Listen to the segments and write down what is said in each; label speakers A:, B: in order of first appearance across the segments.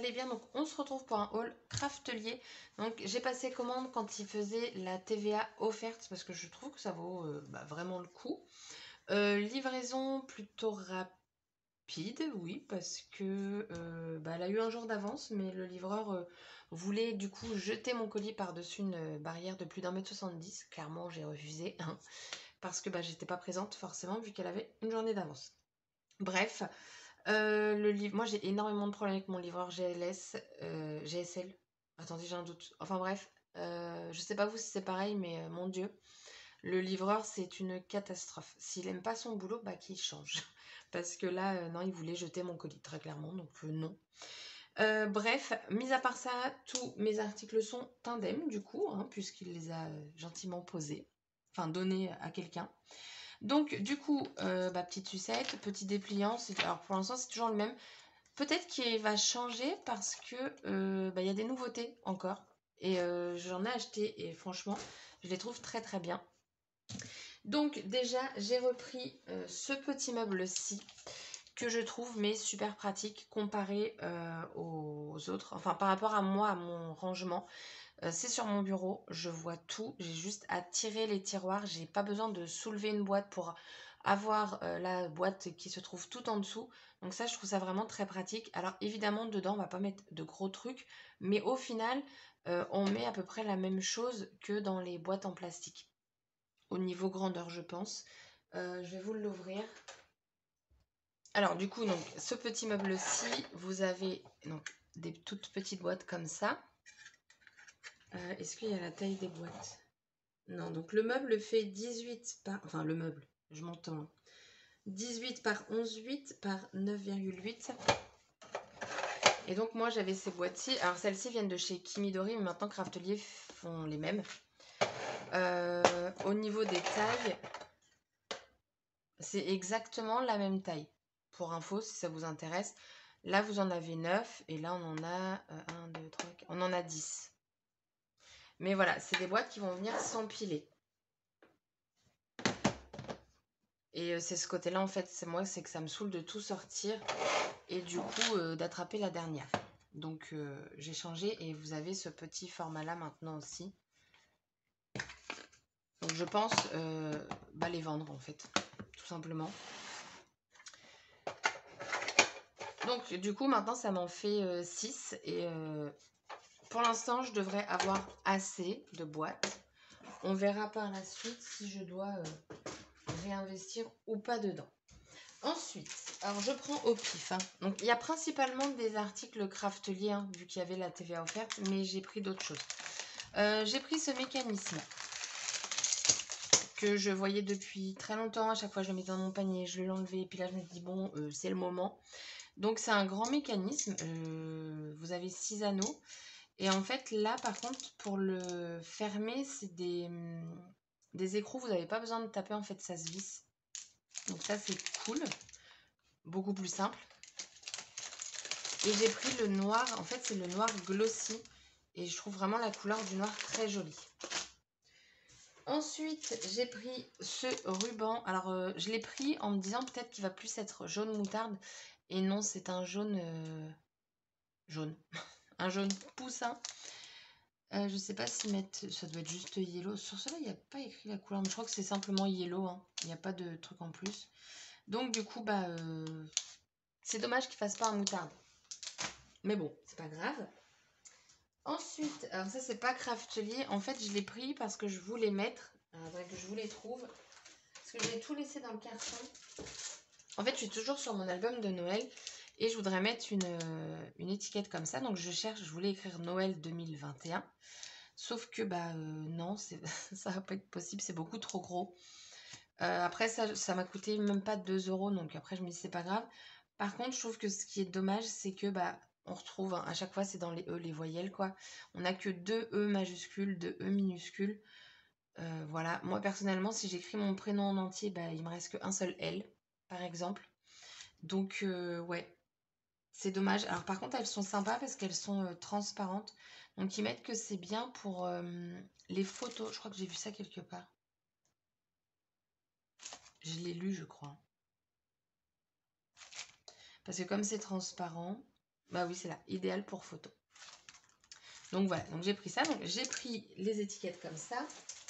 A: allez bien? Donc on se retrouve pour un haul Craftelier. Donc j'ai passé commande quand il faisait la TVA offerte parce que je trouve que ça vaut vraiment le coup. Livraison plutôt rapide, oui, parce que elle a eu un jour d'avance, mais le livreur voulait du coup jeter mon colis par-dessus une barrière de plus d'1,70 m. Clairement j'ai refusé, hein, parce que j'étais pas présente forcément vu qu'elle avait une journée d'avance. Bref, le livre, moi j'ai énormément de problèmes avec mon livreur GSL. Attendez, j'ai un doute. Enfin bref, je sais pas vous si c'est pareil, mais mon Dieu, le livreur c'est une catastrophe. S'il aime pas son boulot, qu'il change. Parce que là, non, il voulait jeter mon colis, très clairement, donc non. Bref, mis à part ça, tous mes articles sont indemnes du coup, hein, puisqu'il les a gentiment posés, enfin donnés à quelqu'un. Donc du coup, petite sucette, petit dépliant, alors pour l'instant c'est toujours le même. Peut-être qu'il va changer parce que y a des nouveautés encore. Et j'en ai acheté et franchement, je les trouve très très bien. Donc déjà, j'ai repris ce petit meuble-ci que je trouve mais super pratique comparé aux autres. Enfin par rapport à moi, à mon rangement. C'est sur mon bureau, je vois tout, j'ai juste à tirer les tiroirs, j'ai pas besoin de soulever une boîte pour avoir la boîte qui se trouve tout en dessous. Donc ça, je trouve ça vraiment très pratique. Alors évidemment, dedans, on va pas mettre de gros trucs, mais au final, on met à peu près la même chose que dans les boîtes en plastique. Au niveau grandeur, je pense. Je vais vous l'ouvrir. Alors du coup, donc ce petit meuble-ci, vous avez donc des toutes petites boîtes comme ça. Est-ce qu'il y a la taille des boîtes? Non, donc le meuble fait 18 par... Enfin, le meuble, je m'entends. 18 par 11,8 par 9,8. Et donc, moi, j'avais ces boîtes-ci. Alors, celles-ci viennent de chez Kimidori, mais maintenant, Craftelier font les mêmes. Au niveau des tailles, c'est exactement la même taille. Pour info, si ça vous intéresse. Là, vous en avez 9. Et là, on en a 1, 2, 3, 4... On en a 10. Mais voilà, c'est des boîtes qui vont venir s'empiler. Et c'est ce côté-là, en fait, c'est que ça me saoule de tout sortir et du coup d'attraper la dernière. Donc j'ai changé et vous avez ce petit format-là maintenant aussi. Donc je pense les vendre en fait, tout simplement. Donc du coup maintenant ça m'en fait 6 et pour l'instant je devrais avoir assez de boîtes. On verra par la suite si je dois réinvestir ou pas dedans. Ensuite, alors je prends au pif. Donc il y a principalement des articles Craftelier, vu qu'il y avait la TVA offerte, mais j'ai pris d'autres choses. J'ai pris ce mécanisme que je voyais depuis très longtemps. À chaque fois je le mettais dans mon panier, je l'enlevais, et puis là je me dis bon, c'est le moment. Donc c'est un grand mécanisme. Vous avez 6 anneaux. Et en fait là par contre pour le fermer, c'est des écrous. Vous n'avez pas besoin de taper, en fait ça se visse. Donc ça c'est cool. Beaucoup plus simple. Et j'ai pris le noir, en fait c'est le noir glossy. Et je trouve vraiment la couleur du noir très jolie. Ensuite, j'ai pris ce ruban. Alors, je l'ai pris en me disant peut-être qu'il va plus être jaune moutarde. Et non, c'est un jaune... jaune. Un jaune poussin. Je sais pas si mettre... Ça doit être juste yellow. Sur cela, il n'y a pas écrit la couleur. Mais je crois que c'est simplement yellow. Hein. Il n'y a pas de truc en plus. Donc, du coup, c'est dommage qu'il fasse pas un moutarde. Mais bon, c'est pas grave. Ensuite, alors ça c'est pas Craftelier, en fait je l'ai pris parce que je voulais mettre, faudrait que je vous les trouve, parce que j'ai tout laissé dans le carton. En fait je suis toujours sur mon album de Noël et je voudrais mettre une étiquette comme ça, donc je voulais écrire Noël 2021, sauf que non, ça va pas être possible, c'est beaucoup trop gros. Après ça m'a coûté même pas 2 €, donc après je me dis c'est pas grave. Par contre je trouve que ce qui est dommage c'est que on retrouve, à chaque fois c'est dans les E, les voyelles quoi. On n'a que 2 E majuscules, 2 E minuscules. Voilà, moi personnellement si j'écris mon prénom en entier, il me reste qu'un seul L par exemple. Donc ouais, c'est dommage. Alors par contre elles sont sympas parce qu'elles sont transparentes. Donc ils mettent que c'est bien pour les photos. Je crois que j'ai vu ça quelque part. Je l'ai lu je crois. Parce que comme c'est transparent, Bah oui, c'est là, idéal pour photo. Donc voilà, donc j'ai pris ça. Donc j'ai pris les étiquettes comme ça.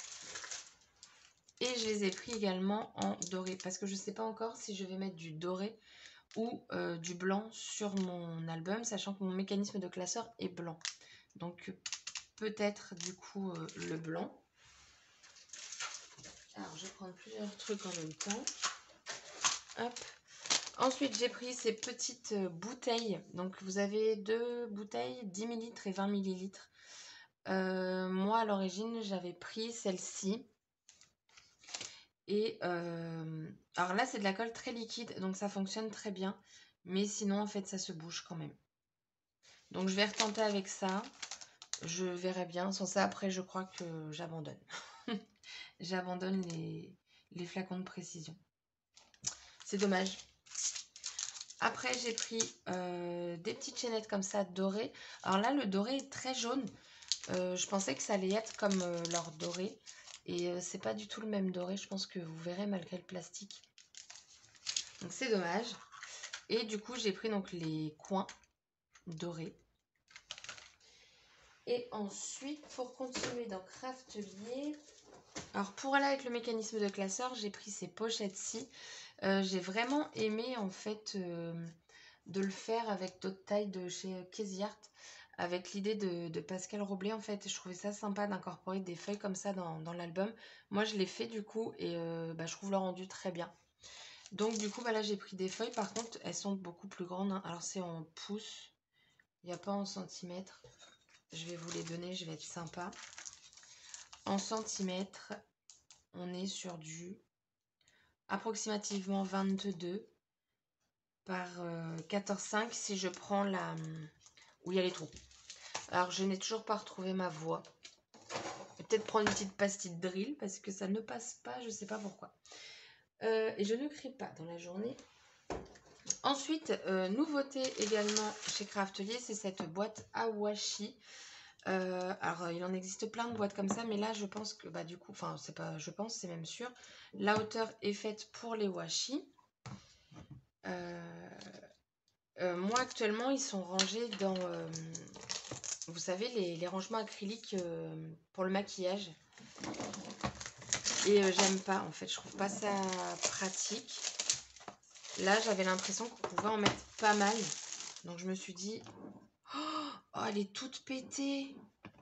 A: Et je les ai pris également en doré. Parce que je ne sais pas encore si je vais mettre du doré ou du blanc sur mon album. Sachant que mon mécanisme de classeur est blanc. Donc peut-être du coup le blanc. Alors je vais prendre plusieurs trucs en même temps. Hop. Ensuite, j'ai pris ces petites bouteilles. Donc, vous avez 2 bouteilles, 10 ml et 20 ml. Moi, à l'origine, j'avais pris celle-ci. Et alors là, c'est de la colle très liquide, donc ça fonctionne très bien. Mais sinon, en fait, ça se bouge quand même. Donc, je vais retenter avec ça. Je verrai bien. Sans ça, après, je crois que j'abandonne. J'abandonne les flacons de précision. C'est dommage. Après, j'ai pris des petites chaînettes comme ça, dorées. Alors là, le doré est très jaune. Je pensais que ça allait être comme leur doré. Et c'est pas du tout le même doré. Je pense que vous verrez malgré le plastique. Donc c'est dommage. Et du coup, j'ai pris donc les coins dorés. Et ensuite, pour continuer dans Craftelier... Alors pour aller avec le mécanisme de classeur, j'ai pris ces pochettes-ci. J'ai vraiment aimé en fait... de le faire avec d'autres tailles de chez Casey Art, avec l'idée de Pascal Roblet. En fait, je trouvais ça sympa d'incorporer des feuilles comme ça dans l'album. Moi, je l'ai fait du coup et je trouve le rendu très bien. Donc du coup, là, j'ai pris des feuilles. Par contre, elles sont beaucoup plus grandes, hein. Alors, c'est en pouces, il n'y a pas en centimètres. Je vais vous les donner, je vais être sympa. En centimètres, on est sur du approximativement 22 par 14,5 si je prends la... où il y a les trous. Alors, je n'ai toujours pas retrouvé ma voix. Peut-être prendre une petite pastille de drill parce que ça ne passe pas, je ne sais pas pourquoi. Et je ne crie pas dans la journée. Ensuite, nouveauté également chez Craftelier, c'est cette boîte Awashi. Alors, il en existe plein de boîtes comme ça, mais là, je pense que, du coup, enfin, c'est pas, je pense, c'est même sûr, la hauteur est faite pour les washi. Moi, actuellement, ils sont rangés dans, vous savez, les rangements acryliques pour le maquillage. Et j'aime pas, en fait, je trouve pas ça pratique. Là, j'avais l'impression qu'on pouvait en mettre pas mal. Donc, je me suis dit, oh, elle est toute pétée.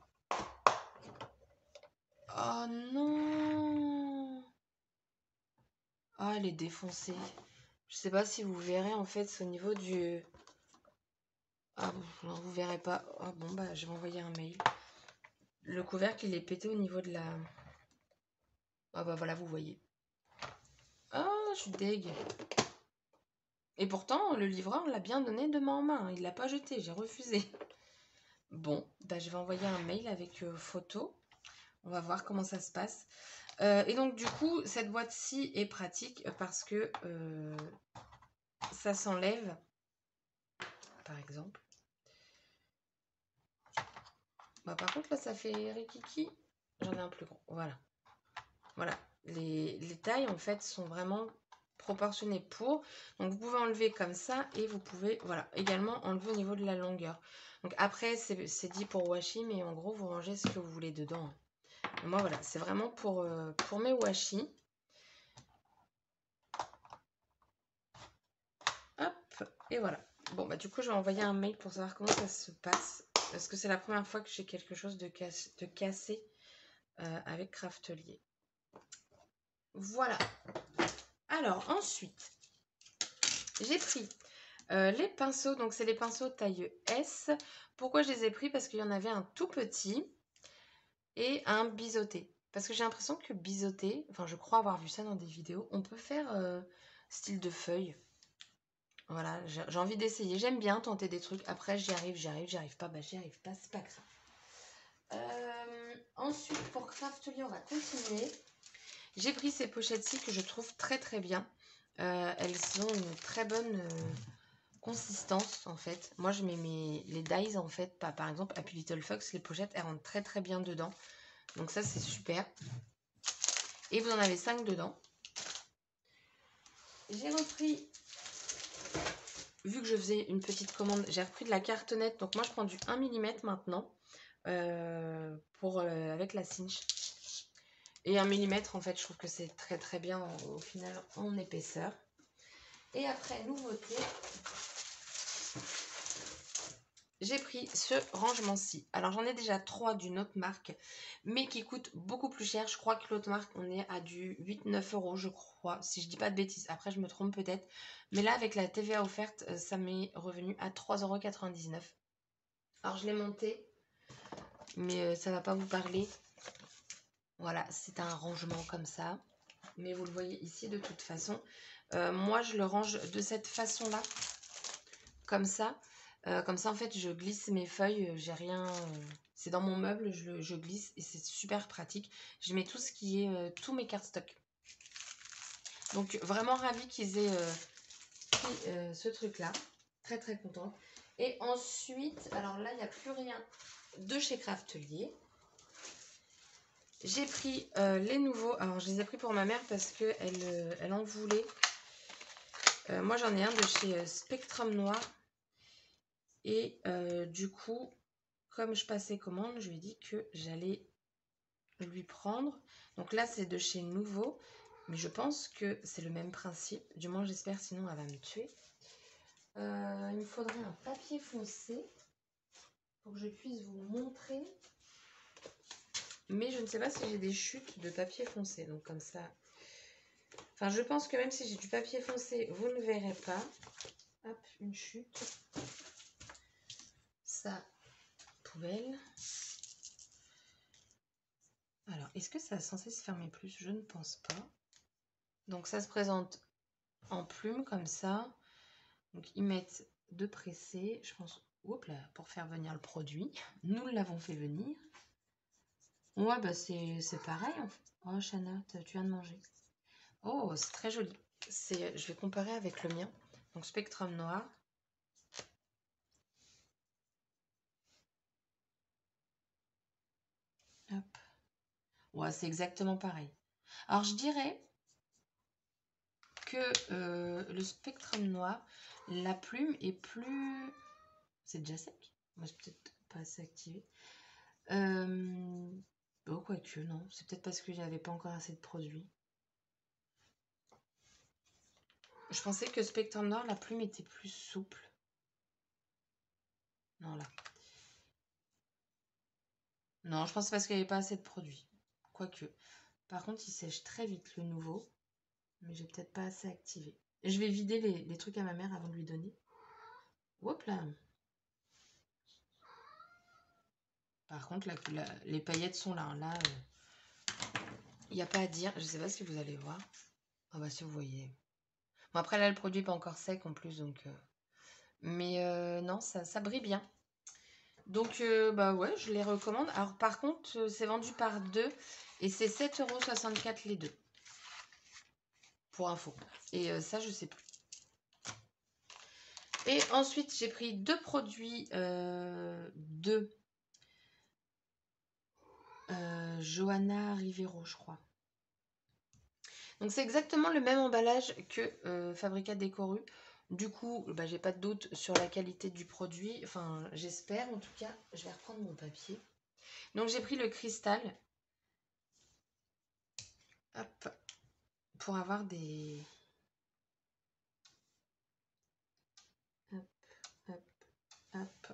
A: Oh non. Oh, elle est défoncée. Je sais pas si vous verrez, en fait, c'est au niveau du... Ah, non, vous verrez pas. Ah bon, je vais envoyer un mail. Le couvercle, il est pété au niveau de la... Ah voilà, vous voyez. Ah, je suis deg. Et pourtant, le livreur l'a bien donné de main en main. Il l'a pas jeté, j'ai refusé. Bon, je vais envoyer un mail avec photo. On va voir comment ça se passe. Et donc, du coup, cette boîte-ci est pratique parce que ça s'enlève, par exemple. Par contre, là, ça fait rikiki. J'en ai un plus grand. Voilà. Voilà. Les tailles, en fait, sont vraiment proportionnées pour. Donc, vous pouvez enlever comme ça et vous pouvez, voilà, également enlever au niveau de la longueur. Donc, après, c'est dit pour washi, mais en gros, vous rangez ce que vous voulez dedans. Et moi, voilà, c'est vraiment pour mes washi. Hop, et voilà. Bon, du coup, je vais envoyer un mail pour savoir comment ça se passe. Parce que c'est la première fois que j'ai quelque chose de cassé avec Craftelier. Voilà. Alors, ensuite, j'ai pris les pinceaux. Donc, c'est les pinceaux taille S. Pourquoi je les ai pris? Parce qu'il y en avait un tout petit et un biseauté. Parce que j'ai l'impression que biseauté, enfin, je crois avoir vu ça dans des vidéos, on peut faire style de feuille. Voilà, j'ai envie d'essayer. J'aime bien tenter des trucs. Après, j'y arrive pas. J'y arrive pas, c'est pas grave. Ensuite, pour Craftelier, on va continuer. J'ai pris ces pochettes-ci que je trouve très très bien. Elles ont une très bonne consistance en fait. Moi, je mets les dies en fait. Par exemple, Happy Little Fox, les pochettes, elles rentrent très très bien dedans. Donc ça, c'est super. Et vous en avez 5 dedans. J'ai repris vu que je faisais une petite commande, j'ai repris de la cartonnette. Donc moi, je prends du 1 mm maintenant avec la cinch. Et 1 mm, en fait, je trouve que c'est très très bien au final en épaisseur. Et après, nouveauté, j'ai pris ce rangement-ci. Alors, j'en ai déjà 3 d'une autre marque, mais qui coûtent beaucoup plus cher. Je crois que l'autre marque, on est à du 8-9 €, je crois, si je dis pas de bêtises. Après, je me trompe peut-être. Mais là, avec la TVA offerte, ça m'est revenu à 3,99 €. Alors, je l'ai monté, mais ça va pas vous parler. Voilà, c'est un rangement comme ça. Mais vous le voyez ici de toute façon. Moi, je le range de cette façon-là. Comme ça. Comme ça, en fait, je glisse mes feuilles. J'ai rien... c'est dans mon meuble, je glisse et c'est super pratique. Je mets tout ce qui est... tous mes cardstock. Donc, vraiment ravie qu'ils aient pris ce truc-là. Très, très contente. Et ensuite, alors là, il n'y a plus rien de chez Craftelier. J'ai pris les nouveaux. Alors, je les ai pris pour ma mère parce qu'elle elle en voulait. Moi, j'en ai un de chez Spectrum Noir. Et du coup, comme je passais commande, je lui ai dit que j'allais lui prendre. Donc là, c'est de chez Nouveau. Mais je pense que c'est le même principe. Du moins, j'espère, sinon elle va me tuer. Il me faudrait un papier foncé pour que je puisse vous montrer. Mais je ne sais pas si j'ai des chutes de papier foncé. Donc comme ça... Enfin, je pense que même si j'ai du papier foncé, vous ne verrez pas. Hop, une chute. Ça, poubelle. Alors, est-ce que ça est censé se fermer plus? Je ne pense pas. Donc, ça se présente en plume comme ça. Donc, ils mettent de presser, je pense, hop là, pour faire venir le produit. Nous l'avons fait venir. Ouais, bah c'est pareil en fait. Oh, Chana, tu viens de manger. Oh, c'est très joli. Je vais comparer avec le mien. Donc, Spectrum Noir. Hop. Ouais, c'est exactement pareil. Alors, je dirais que le Spectrum Noir, la plume est plus... C'est déjà sec? Moi, c'est peut-être pas assez activé. Oh, quoique, non. C'est peut-être parce que j'avais pas encore assez de produits. Je pensais que Spectrum Noir, la plume était plus souple. Non, là. Non, je pense parce qu'il n'y avait pas assez de produits. Quoique. Par contre, il sèche très vite, le nouveau. Mais j'ai peut-être pas assez activé. Et je vais vider les trucs à ma mère avant de lui donner. Hop là. Par contre, les paillettes sont là. Là, il n'y a pas à dire. Je sais pas si vous allez voir. Ah bah si vous voyez. Bon, après, là, le produit n'est pas encore sec en plus. Donc, mais non, ça brille bien. Donc, bah ouais, je les recommande. Alors, par contre, c'est vendu par deux. Et c'est 7,64 € les deux. Pour info. Et ça, je sais plus. Et ensuite, j'ai pris deux produits de Johanna Rivero, je crois. Donc, c'est exactement le même emballage que Fabrica Décoru. Du coup, bah, j'ai pas de doute sur la qualité du produit. Enfin, j'espère. En tout cas, je vais reprendre mon papier. Donc, j'ai pris le cristal. Hop. Pour avoir des... Hop, hop, hop.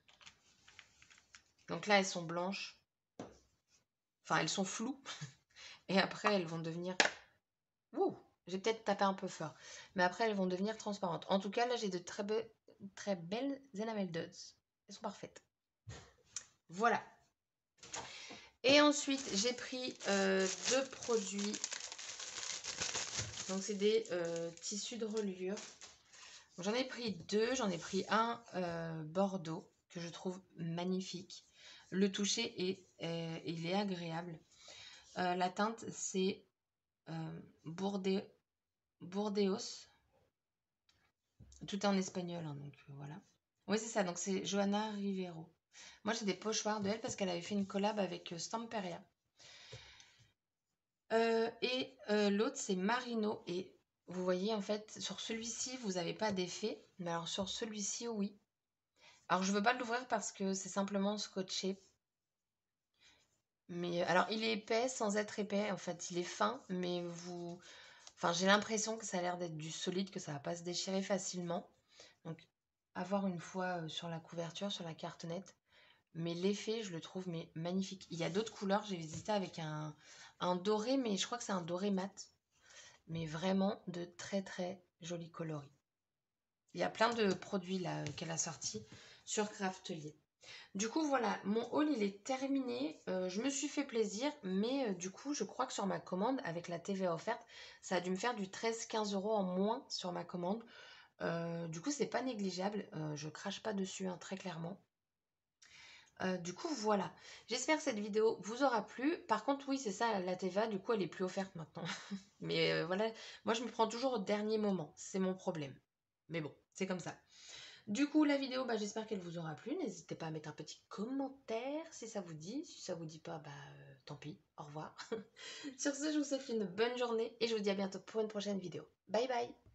A: Donc là, elles sont blanches. Enfin, elles sont floues. Et après, elles vont devenir... Ouh, j'ai peut-être tapé un peu fort. Mais après, elles vont devenir transparentes. En tout cas, là, j'ai de très belles enamel dots. Elles sont parfaites. Voilà. Et ensuite, j'ai pris deux produits. Donc, c'est des tissus de reliure. J'en ai pris deux. J'en ai pris un bordeaux que je trouve magnifique. Le toucher il est agréable. La teinte, c'est Burdeos. Tout est en espagnol, hein, donc voilà. Oui, c'est ça. Donc, c'est Johanna Rivero. Moi, j'ai des pochoirs de elle parce qu'elle avait fait une collab avec Stamperia. Et l'autre, c'est Marino. Et Vous voyez, en fait, sur celui-ci, vous n'avez pas d'effet. Mais alors, sur celui-ci, oui. Alors, je veux pas l'ouvrir parce que c'est simplement scotché. Mais alors, il est épais sans être épais. En fait, il est fin, mais vous... Enfin, j'ai l'impression que ça a l'air d'être du solide, que ça va pas se déchirer facilement. Donc, à voir une fois sur la couverture, sur la cartonnette. Mais l'effet, je le trouve mais magnifique. Il y a d'autres couleurs. J'ai visité avec un doré, mais je crois que c'est un doré mat. Mais vraiment de très très jolis coloris. Il y a plein de produits là qu'elle a sortis sur Craftelier. Du coup, voilà, mon haul il est terminé. Je me suis fait plaisir, mais du coup, je crois que sur ma commande, avec la TVA offerte, ça a dû me faire du 13-15 € en moins sur ma commande. Du coup, c'est pas négligeable. Je crache pas dessus, hein, très clairement. Du coup, voilà. J'espère que cette vidéo vous aura plu. Par contre, oui, c'est ça, la TVA, du coup, elle est plus offerte maintenant. Mais voilà, moi, je me prends toujours au dernier moment. C'est mon problème. Mais bon, c'est comme ça. Du coup, la vidéo, bah, j'espère qu'elle vous aura plu. N'hésitez pas à mettre un petit commentaire si ça vous dit. Si ça vous dit pas, bah tant pis. Au revoir. Sur ce, je vous souhaite une bonne journée et je vous dis à bientôt pour une prochaine vidéo. Bye bye.